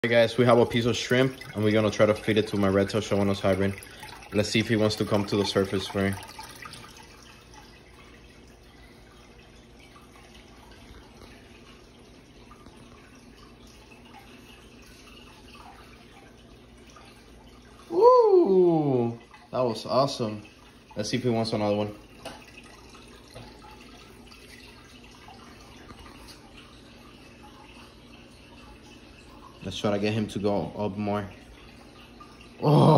Hey guys, we have a piece of shrimp and we're gonna try to feed it to my red-tailed show-nose hybrid. Let's see if he wants to come to the surface for it. Woo! That was awesome. Let's see if he wants another one. Let's try to get him to go up more. Oh!